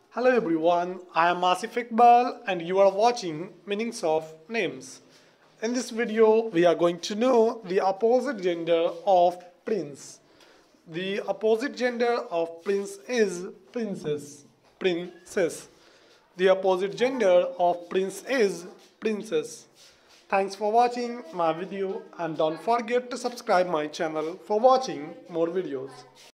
Hello everyone, I am Asif Iqbal and you are watching Meanings of Names. In this video, we are going to know the opposite gender of prince. The opposite gender of prince is princess. Princess. The opposite gender of prince is princess. Thanks for watching my video and don't forget to subscribe my channel for watching more videos.